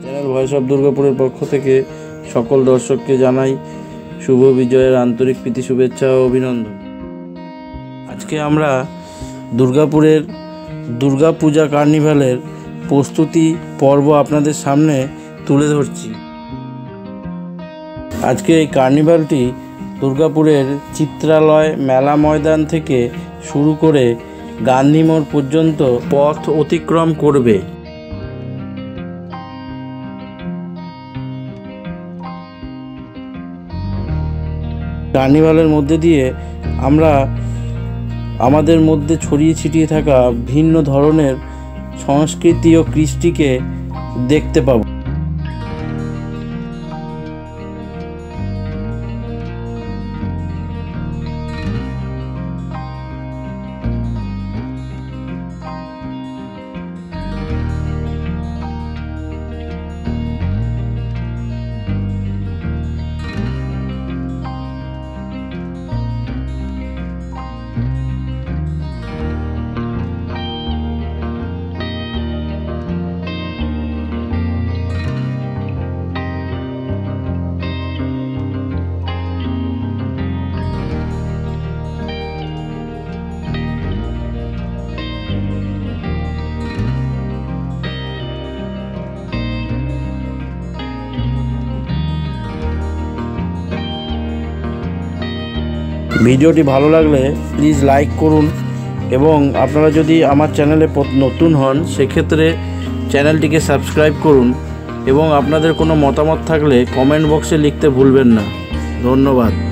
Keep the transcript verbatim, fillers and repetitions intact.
Channel voice of দুর্গাপুরের পক্ষ থেকে সকল দর্শককে জানাই শুভ বিজয়ের আন্তরিক প্রীতি শুভেচ্ছা ও অভিনন্দন। আজকে আমরা দুর্গাপুরের দুর্গা পূজা কার্নিভালের প্রস্তুতি পর্ব আপনাদের সামনে তুলে ধরছি। আজকে এই কার্নিভালটি দুর্গাপুরের চিত্রালয় মেলা ময়দান থেকে শুরু করে গান্ধী মোড় পর্যন্ত পথ অতিক্রম করবে। কার্নিভালের মধ্যে দিয়ে আমরা আমাদের মধ্যে ছড়িয়ে ছিটিয়ে থাকা ভিন্ন ধরনের সংস্কৃতি ও কৃষ্টিকে দেখতে পাব। ভিডিওটি ভালো লাগলে প্লিজ লাইক করুন এবং আপনারা যদি আমার চ্যানেলে নতুন হন সেক্ষেত্রে চ্যানেলটিকে সাবস্ক্রাইব করুন এবং আপনাদের কোনো মতামত থাকলে কমেন্ট বক্সে লিখতে ভুলবেন না। ধন্যবাদ।